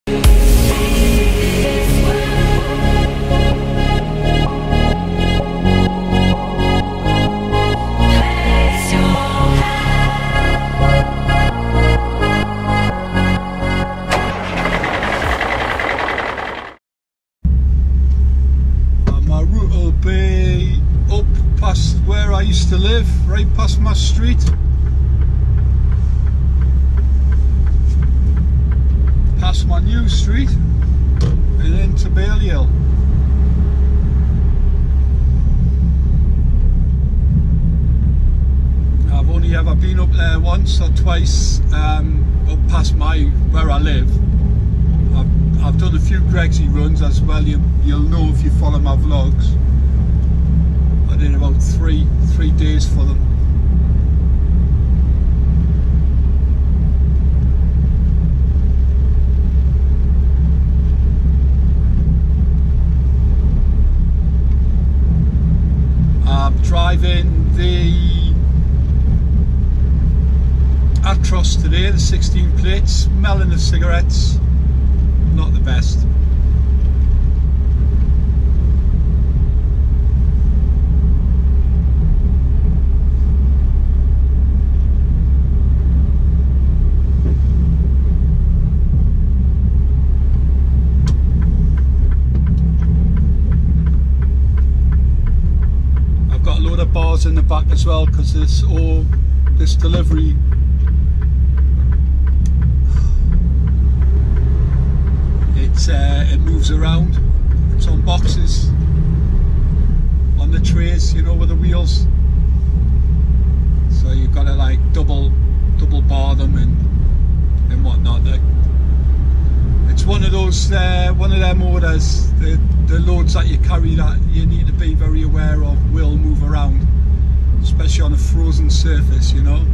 Where I used to live, right past my street, past my new street, and into Balliol. I've only ever been up there once or twice, up past where I live. I've done a few Gregsy runs as well. You'll know if you follow my vlogs. I did about three days for them. I'm driving the Atros today, the 16 plates, smelling of cigarettes, not the best. Bars in the back as well, because this delivery it moves around. It's on boxes on the trays, you know, with the wheels, so you've got to like double bar them and whatnot. It's one of those one of them orders, the loads that you carry that you need to be very aware of will move around, especially on a frozen surface, you know.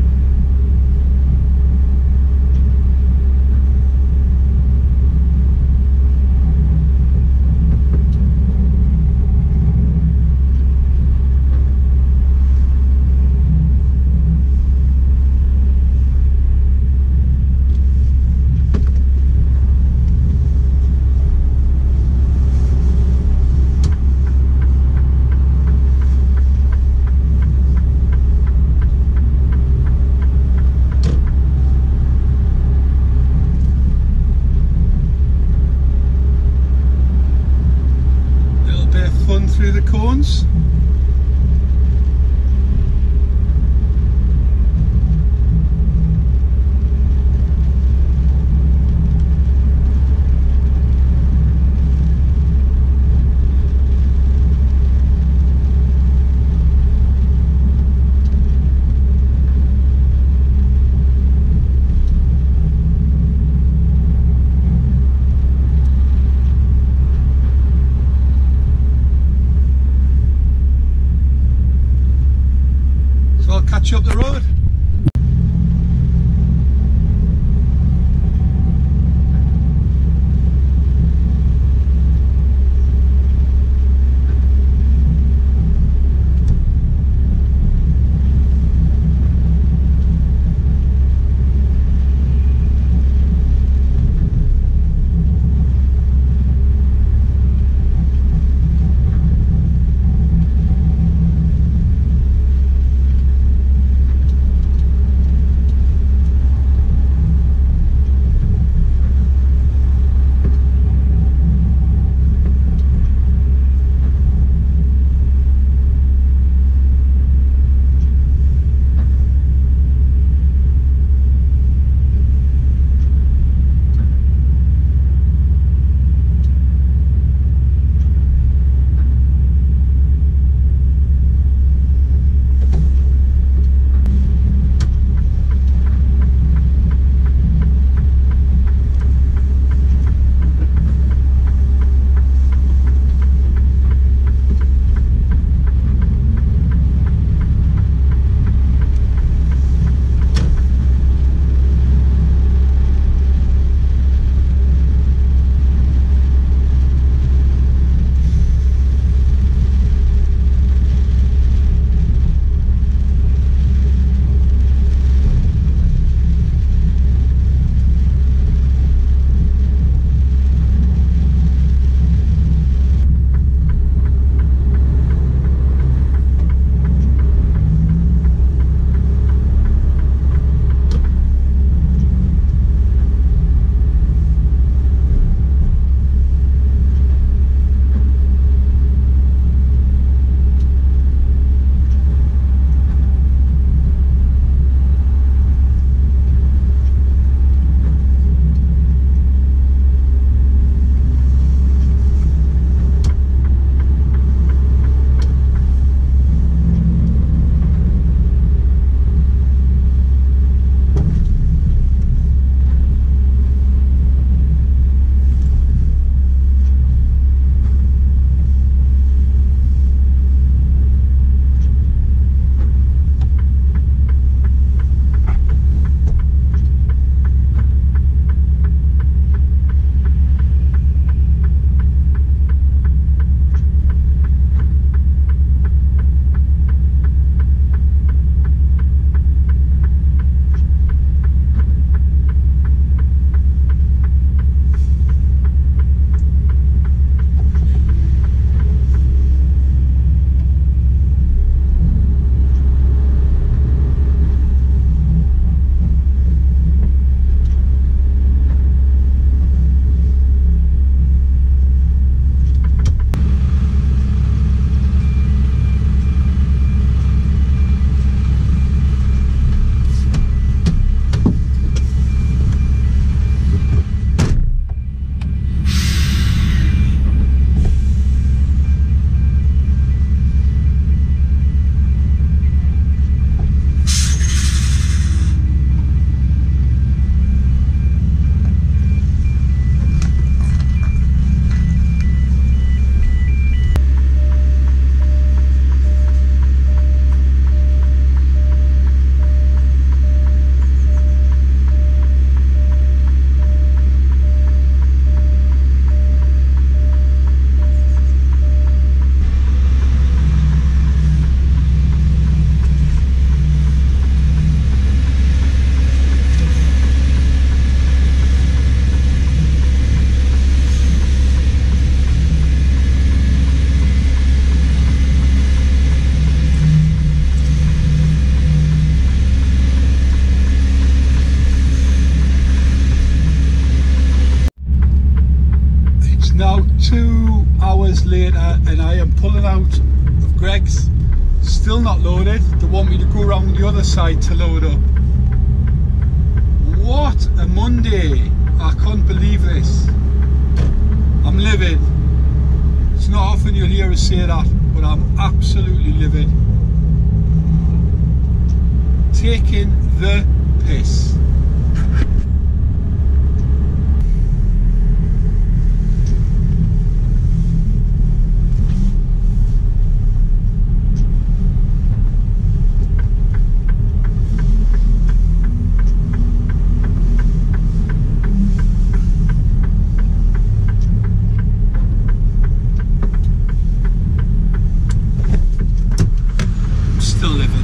Through the cones. Catch you up the road. now 2 hours later and I am pulling out of Greg's. Still not loaded. They want me to go around the other side to load up. What a Monday. I can't believe this. I'm livid. It's not often you'll hear us say that, but I'm absolutely livid. Taking the piss. Still living.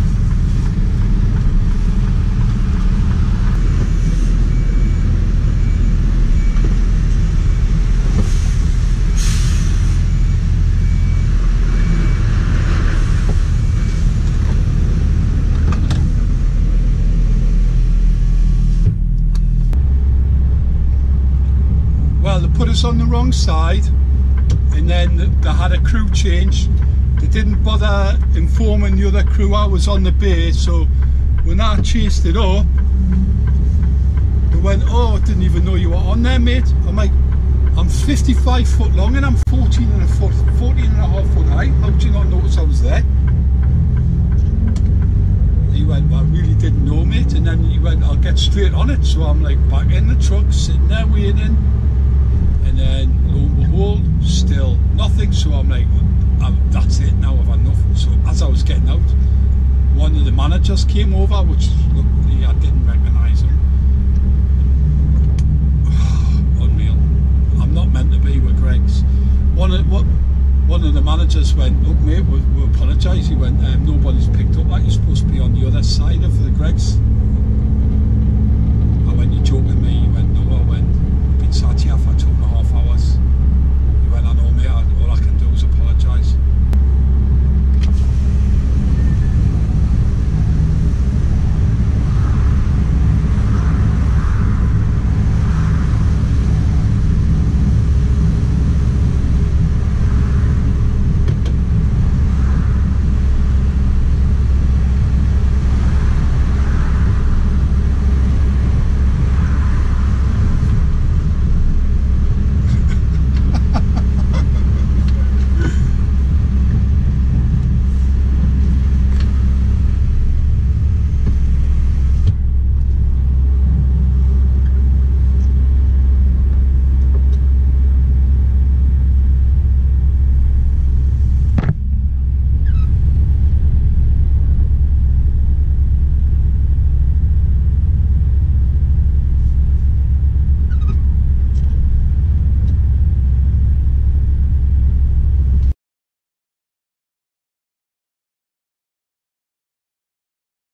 Well, they put us on the wrong side and then they had a crew change. They didn't bother informing the other crew I was on the bay, so when I chased it up, they went, "Oh, I didn't even know you were on there, mate." I'm like, I'm 55 foot long and I'm 14 and a half foot high. How did you not notice I was there? He went, "Well, I really didn't know, mate." And then he went, "I'll get straight on it." So I'm like back in the truck, sitting there waiting. And then lo and behold, still nothing. So I'm like, that's it now, I've had enough. So as I was getting out, one of the managers came over, which luckily I didn't recognise him. Unreal. I'm not meant to be with Greg's. One of the managers went, "Look mate, we apologise." He went, "Nobody's picked up that, you're supposed to be on the other side of the Greg's." I went, "You're joking